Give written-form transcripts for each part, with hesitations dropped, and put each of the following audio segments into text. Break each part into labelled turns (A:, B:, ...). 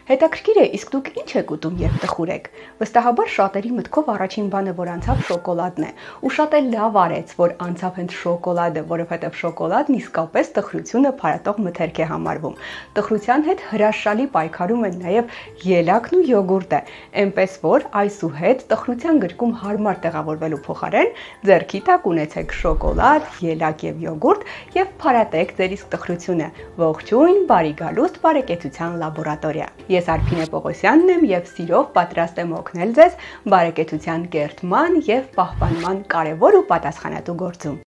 A: Հետաքրքիր է, իսկ դուք ինչ եք ուտում, երբ տխուր եք։ Վստահաբար շատերի մտքով առաջին բանը, որ անցավ, շոկոլադն է, ու շատ էլ լավ արեց, որ անցավ հենց շոկոլադը, որովհետև շոկոլադն իսկապես տխրությունը փարատող մթերք է համարվում։ Տխրության հետ հրաշալի պայքարում են նաև ելակն ու յոգուրտը, այնպես որ այսուհետ տխրության գրկում հարմար տեղավորվելու փոխարեն ձեռքի տակ ունեցեք շոկոլադ, ելակ եւ յոգուրտ եւ փարատեք ձեր իսկ տխրությունը։ Ողջույն, բարի գալուստ բարեկեցության լաբորատորիա։ Ես Արփինե Պողոսյանն եմ եւ սիրով պատրաստ եմ օգնել ձեզ բարեկեցության կերտման եւ պահպանման կարեւոր ու պատասխանատու գործում։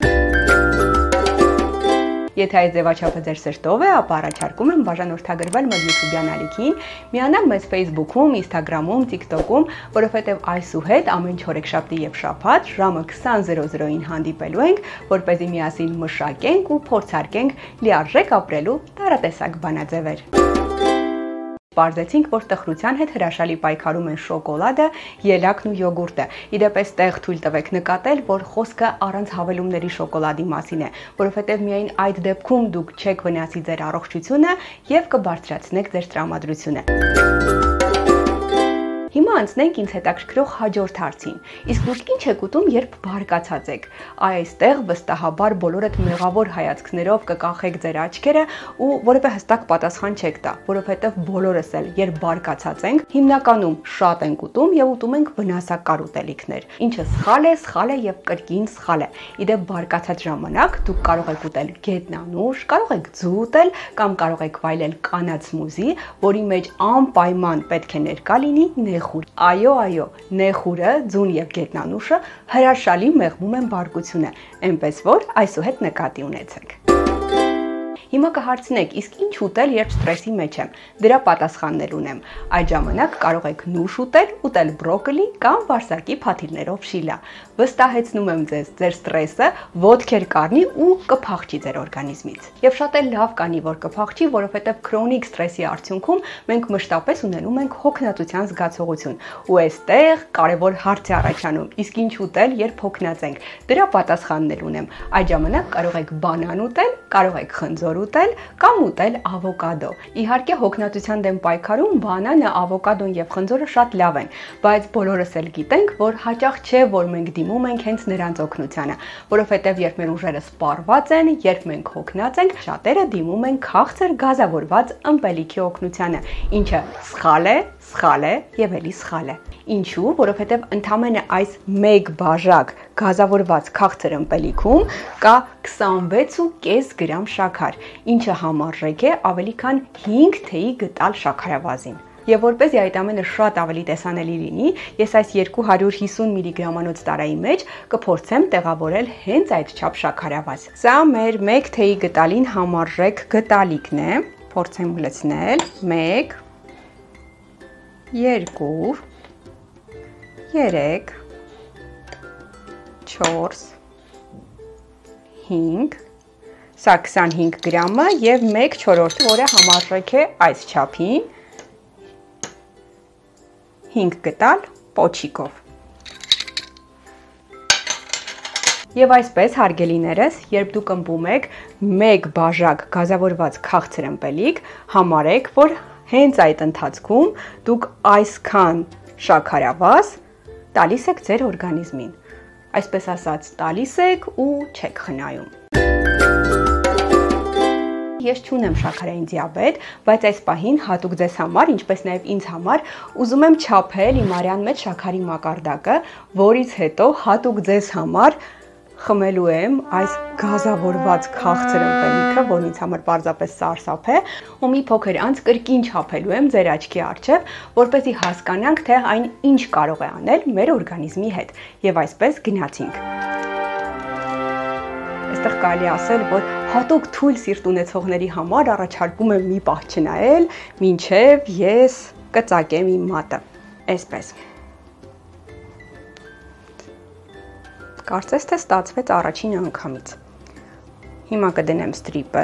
A: Եթե այս ձևաչափը ձեր սրտով է, ապա առաջարկում եմ բաժանորդագրվել մեր YouTube-յան ալիքին, միանալ մեզ Facebook-ում, Instagram-ում, TikTok-ում, որովհետև այսուհետ ամեն չորեքշաբթի եւ շաբաթ ժամը 20:00-ին հանդիպելու ենք, որպեսզի միասին մշակենք ու փորձարկենք լիարժեք ապրելու տարատեսակ բանաձևեր։ Պարզեցինք, որ տխրության հետ հրաշալի պայքարում են շոկոլադը, ելակն ու յոգուրտը։ Իդեպ այստեղ թույլ տվեք նկատել, որ խոսքը առանց հավելումների շոկոլադի մասին է, որովհետև միայն այդ դեպքում դուք չեք վնասի ձեր առողջությունը եւ կբարձրացնեք ձեր տրամադրությունը։ Հիմա անցնենք ինձ հետաքրքրող հաջորդ հարցին։ Իսկ դուք ինչ եք ուտում, երբ բարկացած եք։ Այստեղ վստահաբար բոլորդ մեղավոր հայացքներով կկախեք ձեր աչքերը ու որևէ հստակ պատասխան չեք տա, որովհետև բոլորս էլ երբ բարկացած ենք, հիմնականում շատ ենք ուտում եւ ուտում ենք վնասակար ուտելիքներ, ինչը սխալ է եւ կրկին սխալ է։ Իդեպ բարկացած ժամանակ դուք կարող եք ուտել գետնանուշ, կարող եք ձու ուտել կամ կարող եք վայելել կանաց սմուզի, որի մեջ անպայման պետք է ներկա լինի նեխուր։ Այո, նեխուրը, ձուն եւ գետնանուշը հրաշալի մեղմում են բարկությունը, այնպես որ այսուհետ նկատի ունեցեք։ Հիմա կհարցնեք, իսկ ինչ ուտել, երբ ստրեսի մեջ եմ։ Դրա պատասխաններ ունեմ։ Այդ ժամանակ կարող եք նուշ ուտել բրոկոլի կամ վարսակի փաթիլներով շիլա։ Վստահեցնում եմ ձեզ, ձեր ստրեսը ոտքեր կառնի ու կփախչի ձեր օրգանիզմից։ Եվ շատ էլ լավ կանի, որ կփախչի, որովհետև քրոնիկ ստրեսի արդյունքում մենք մշտապես ունենում ենք հոգնածության զգացողություն։ Ու այստեղ կարևոր հարց է առաջանում. իսկ ինչ ուտել, երբ հոգնած ենք։ Դրա պատասխաններ ունեմ։ Այդ ժամանակ կարող եք բանան ուտել, կարող եք խնձոր ուտել կամ ուտել ավոկադո։ Իհարկե հոգնածության դեմ պայքարում բանանը, ավոկադոն եւ խնձորը շատ լավ են, բայց բոլորս էլ գիտենք, որ հաճախ չէ, որ մենք դիմում ենք հենց նրանց օգնությանը, որովհետեւ երբ մեր ուժերը սպառված են, երբ մենք հոգնած ենք, շատերը դիմում են քաղցր գազավորված ըմպելիքի օգնությանը, ինչը սխալ է եւ ելի սխալ է։ Ինչու? Որովհետև ընդամենը այս 1 բաժակ գազավորված քաղցր ըմպելիքում կա 26.5 գրամ շաքար, ինչը համարժեք է ավելի քան 5 թեյի գտալ շաքարավազին։ Եվ որպեսզի այդ ամենը շատ ավելի տեսանելի լինի, ես այս 250 միլիգրամանոց տարայի մեջ կփորձեմ տեղավորել հենց այդ չափ շաքարավազ։ Սա մեր 1 թեյի գտալին համարժեք գտալիքն է։ Փորձեմ լցնել 1 2 3 4 5 Սա 25 գրամը եւ 1/4, որը համարժեք է այս չափին 5 գտալ պոչիկով։ Եվ այսպես, հարգելիներս, երբ դուք ըմբում եք 1 բաժակ գազավորված քաղցր ըմպելիք, համարեք, որ հենց այդ ընթացքում դուք այսքան շաքարավազ տալիս եք ձեր օրգանիզմին։ Այսպես ասած, տալիս եք ու չեք խնայում։ Ես չունեմ շաքարային դիաբետ, բայց այս պահին հատուկ ձեզ համար, ինչպես նաև ինձ համար, ուզում եմ չափել իմ արյան մեջ շաքարի մակարդակը, որից հետո հատուկ ձեզ համար խմելու եմ այս գազավորված քաղցր ըմպելիքը, որն ինձ համար պարզապես սարսափ է, ու մի փոքր անց կրկին չափելու եմ ձեր աչքի առջև, որպեսզի հասկանանք, թե այն ինչ կարող է անել մեր օրգանիզմի հետ։ Եվ այսպես գնացինք։ Այստեղ կարելի ասել, որ հատուկ թույլ սիրտ ունեցողների համար առաջարկում եմ մի պահ չնայել, մինչև ես կծակեմ իմ մատը։ Այսպես։ Կարծես թե ստացվեց առաջին անգամից։ Հիմա կդնեմ ստրիպը։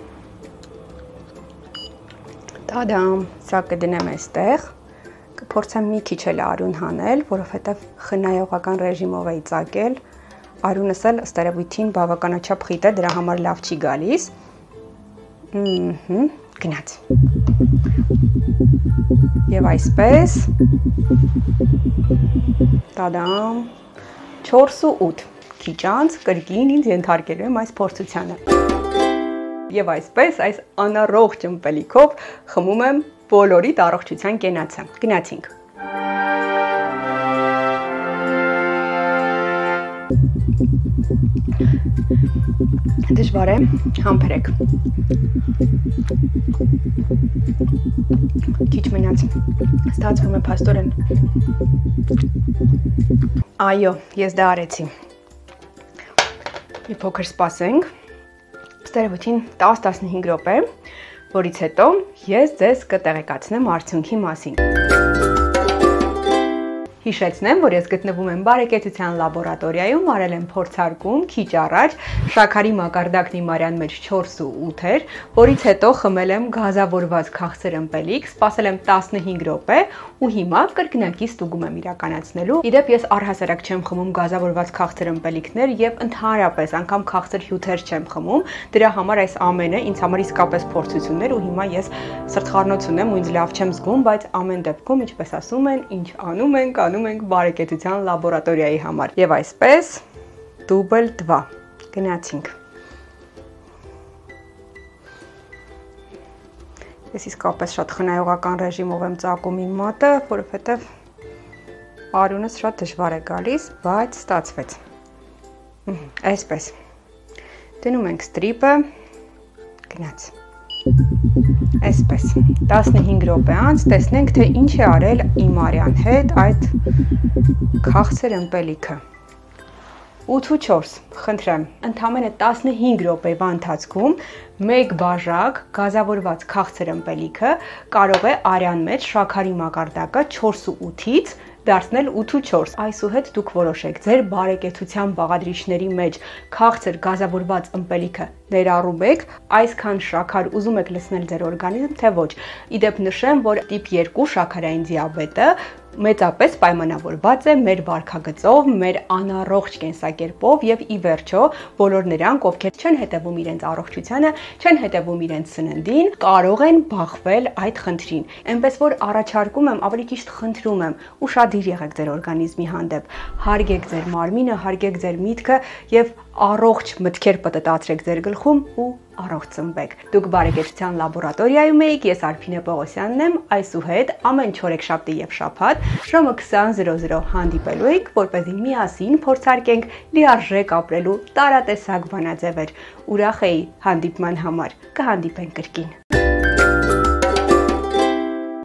A: Տադամ, սա կդնեմ այստեղ։ Կփորձեմ մի քիչ էլ արյուն հանել, որովհետև խնայողական ռեժիմով էի ծակել։ Արյունս էլ ըստ երևույթին բավականաչափ խիտ է, դրա համար լավ չի գալիս։ Գնաց։ Եվ այսպես տադամ 4 ու 8 քիչ անց կրկին ինձ ենթարկելու եմ այս փորձությանը։ Եվ այսպես այս անառողջ ըմպելիքով խմում եմ բոլորիդ առողջության կենացը։ Գնացինք։ Դժվար է, համբերեք։ Քիչ մնաց, ստացվում է փաստորեն։ Այո, ես դա արեցի։ Մի փոքր սպասենք, ստերևույթին 10-15 րոպե, որից հետո ես ձեզ կտեղեկացնեմ արդյունքի մասին։ Հիշեցնեմ, որ ես գտնվում եմ բարեկեցության լաբորատորիայում, արել եմ փորձարկում քիչ առաջ, շաքարի մակարդակն իմ արյան մեջ 4 ու 8 էր, որից հետո խմել եմ գազավորված քաղցր ըմպելիք, սպասել եմ 15 րոպե ու հիմա կրկնակի ստուգում եմ իրականացնելու։ Իդեպ ես առհասարակ չեմ խմում գազավորված քաղցր ըմպելիքներ եւ ընդհանրապես անգամ քաղցր հյութեր չեմ խմում, դրա համար այս ամենը ինձ համար իսկապես փորձություններ ու հիմա ես սրտխառնոց ունեմ ու ինձ լավ չեմ զգում, բայց ամեն դեպքում, ինչպես ասում են, ինչ անում ենք բարեկեցության լաբորատորիայի համար։ Եվ այսպես դուբլ 2 գնացինք։ Ես իսկապես շատ խնայողական ռեժիմով եմ ծակում իմ մատը, որովհետև արյունս շատ դժվար է գալիս, բայց ստացվեց։ Այսպես։ Դնում ենք ստրիպը, գնաց։ Այսպես, 15 րոպե անց տեսնենք, թե ինչ է արել իմ արյան հետ այդ քաղցր ըմպելիքը։ 8 ու 4, խնդրեմ, ընդամենը 15 րոպեվա ընթացքում մեկ բաժակ գազավորված քաղցր ըմպելիքը կարող է արյան մեջ շաքարի մակարդակը 4 ու 8-ից դարձնել 8 ու 4։ Այսուհետ դուք որոշեք ձեր բարեկեցության բաղադրիչների մեջ քաղցր գազավորված ըմպելիքը ներառում եք, այսքան շաքար ուզում եք լցնել ձեր օրգանիզմ, թե ոչ։ Իդեպ նշեմ, որ տիպ 2 շաքարային դիաբետը մեծապես պայմանավորված է մեր վարքագծով, մեր անառողջ կենսակերպով եւ ի վերջո բոլոր նրանք, ովքեր չեն հետևում իրենց առողջությանը, չեն հետևում իրենց սննդին, կարող են բախվել այդ խնդրին։ Այնպես որ առաջարկում եմ, ավելի ճիշտ խնդրում եմ, ուշադիր եղեք ձեր օրգանիզմի հանդեպ, հարգեք ձեր մարմինը, հարգեք ձեր միտքը եւ առողջ մտքեր պտտացրեք ձեր գլխում ու առողջ ծնվեք։ Դուք բարեկեցության լաբորատորիայում եք, ես Արփինե Պողոսյանն եմ, այսուհետ ամեն չորեքշաբթի եւ շաբաթ ժամը 20:00 հանդիպելու ենք, որպեսզի միասին փորձարկենք լիարժեք ապրելու տարատեսակ բանաձևեր։ Ուրախ էի հանդիպման համար։ Կհանդիպենք կրկին։